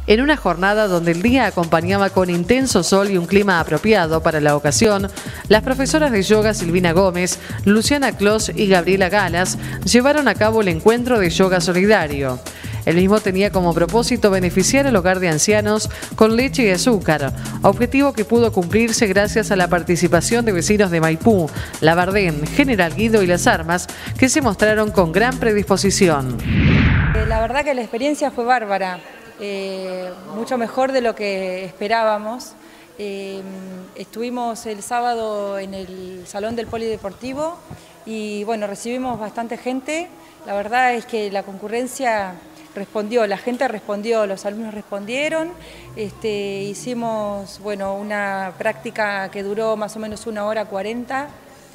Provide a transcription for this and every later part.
En una jornada donde el día acompañaba con intenso sol y un clima apropiado para la ocasión, las profesoras de yoga Silvina Gómez, Luciana Clos y Gabriela Galas llevaron a cabo el encuentro de yoga solidario. El mismo tenía como propósito beneficiar el hogar de ancianos con leche y azúcar, objetivo que pudo cumplirse gracias a la participación de vecinos de Maipú, Labardén, General Guido y Las Armas, que se mostraron con gran predisposición. La verdad que la experiencia fue bárbara, mucho mejor de lo que esperábamos. Estuvimos el sábado en el Salón del Polideportivo y bueno, recibimos bastante gente. La verdad es que la concurrencia respondió, la gente respondió, los alumnos respondieron. Hicimos bueno, una práctica que duró más o menos 1 hora 40.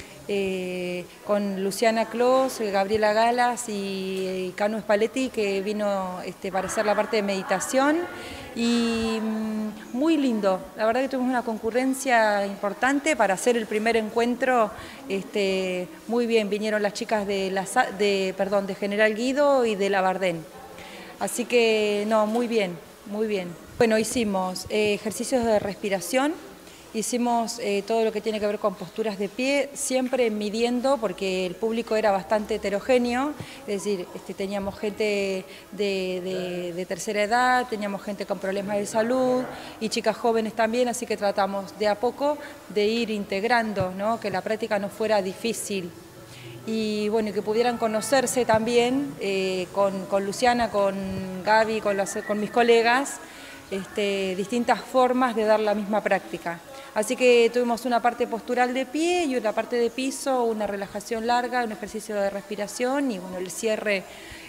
Con Luciana Clos, Gabriela Galas y Canu Spalletti, que vino para hacer la parte de meditación, y muy lindo. La verdad que tuvimos una concurrencia importante para hacer el primer encuentro. Muy bien, vinieron las chicas de General Guido y de Labardén. Así que no, muy bien, muy bien. Bueno, hicimos ejercicios de respiración. Hicimos todo lo que tiene que ver con posturas de pie, siempre midiendo, porque el público era bastante heterogéneo, es decir, teníamos gente de tercera edad, teníamos gente con problemas de salud y chicas jóvenes también, así que tratamos de a poco de ir integrando, ¿no? Que la práctica no fuera difícil. Y bueno, que pudieran conocerse también con Luciana, con Gaby, con mis colegas, distintas formas de dar la misma práctica. Así que tuvimos una parte postural de pie y una parte de piso, una relajación larga, un ejercicio de respiración y bueno, el cierre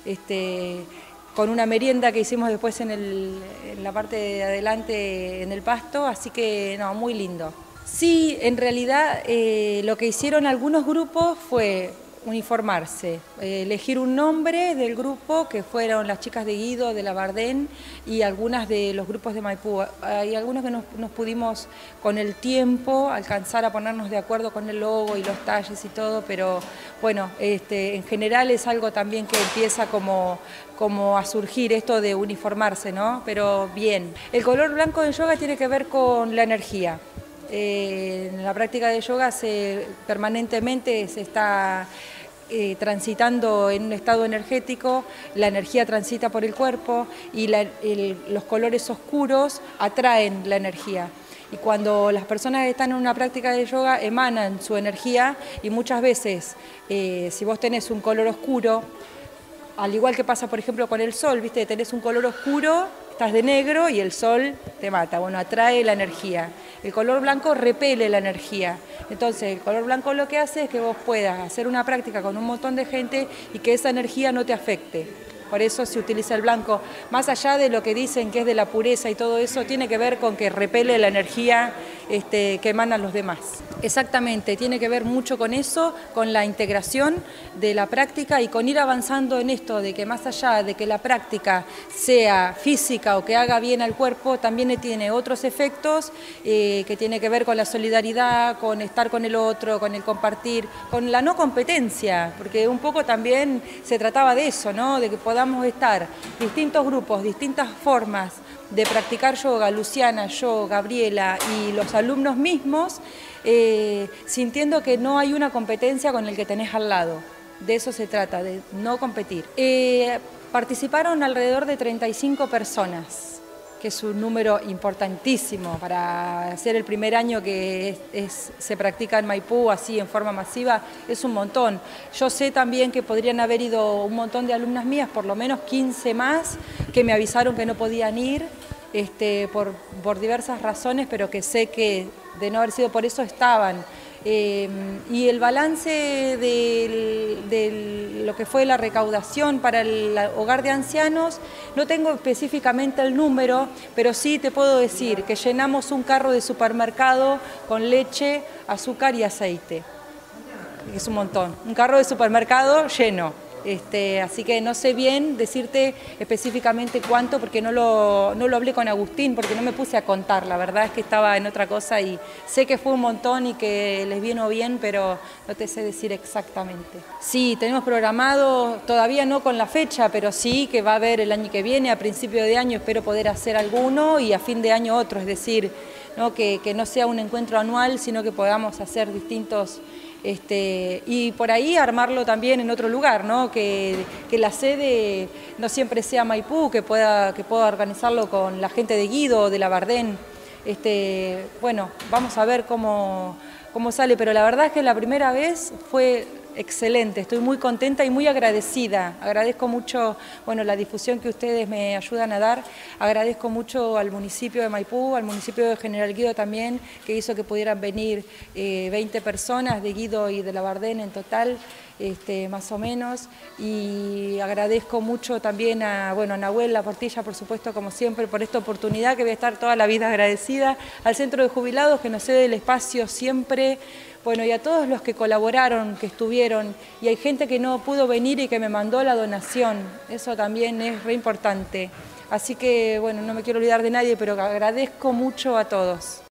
con una merienda que hicimos después en la parte de adelante en el pasto, así que no, muy lindo. Sí, en realidad lo que hicieron algunos grupos fue uniformarse, elegir un nombre del grupo, que fueron las chicas de Guido, de Labardén y algunas de los grupos de Maipú. Hay algunos que nos pudimos con el tiempo alcanzar a ponernos de acuerdo con el logo y los talles y todo, pero bueno, en general es algo también que empieza como a surgir esto de uniformarse, ¿no? Pero bien. El color blanco de yoga tiene que ver con la energía. En la práctica de yoga permanentemente se está transitando en un estado energético, la energía transita por el cuerpo y los colores oscuros atraen la energía. Y cuando las personas están en una práctica de yoga emanan su energía y muchas veces si vos tenés un color oscuro, al igual que pasa por ejemplo con el sol, ¿viste? Tenés un color oscuro, estás de negro y el sol te mata, bueno, atrae la energía. El color blanco repele la energía. Entonces, el color blanco lo que hace es que vos puedas hacer una práctica con un montón de gente y que esa energía no te afecte. Por eso se utiliza el blanco. Más allá de lo que dicen que es de la pureza y todo eso, tiene que ver con que repele la energía que emanan los demás. Exactamente, tiene que ver mucho con eso, con la integración de la práctica y con ir avanzando en esto de que más allá de que la práctica sea física o que haga bien al cuerpo, también tiene otros efectos que tiene que ver con la solidaridad, con estar con el otro, con el compartir, con la no competencia, porque un poco también se trataba de eso, ¿no? De que podamos estar distintos grupos, distintas formas de practicar yoga, Luciana, yo, Gabriela y los alumnos mismos, sintiendo que no hay una competencia con el que tenés al lado. De eso se trata, de no competir. Participaron alrededor de 35 personas, que es un número importantísimo para ser el primer año que se practica en Maipú así en forma masiva, es un montón. Yo sé también que podrían haber ido un montón de alumnas mías, por lo menos 15 más, que me avisaron que no podían ir por diversas razones, pero que sé que de no haber sido por eso estaban. Y el balance de lo que fue la recaudación para el hogar de ancianos, no tengo específicamente el número, pero sí te puedo decir que llenamos un carro de supermercado con leche, azúcar y aceite. Es un montón, un carro de supermercado lleno. Así que no sé bien decirte específicamente cuánto, porque no lo hablé con Agustín, porque no me puse a contar, la verdad es que estaba en otra cosa y sé que fue un montón y que les vino bien, pero no te sé decir exactamente. Sí, tenemos programado, todavía no con la fecha, pero sí que va a haber el año que viene, a principio de año espero poder hacer alguno y a fin de año otro, es decir, ¿no? Que no sea un encuentro anual, sino que podamos hacer distintos, y por ahí armarlo también en otro lugar, ¿no? Que la sede no siempre sea Maipú, que pueda organizarlo con la gente de Guido, de la Bardén. Bueno, vamos a ver cómo sale, pero la verdad es que la primera vez fue excelente, estoy muy contenta y muy agradecida. Agradezco mucho, bueno, la difusión que ustedes me ayudan a dar, agradezco mucho al municipio de Maipú, al municipio de General Guido también, que hizo que pudieran venir 20 personas de Guido y de la Bardén en total, más o menos, y agradezco mucho también a Nahuel La Portilla, por supuesto, como siempre, por esta oportunidad que voy a estar toda la vida agradecida, al Centro de Jubilados que nos cede el espacio siempre, bueno, y a todos los que colaboraron, que estuvieron, y hay gente que no pudo venir y que me mandó la donación, eso también es re importante. Así que, bueno, no me quiero olvidar de nadie, pero agradezco mucho a todos.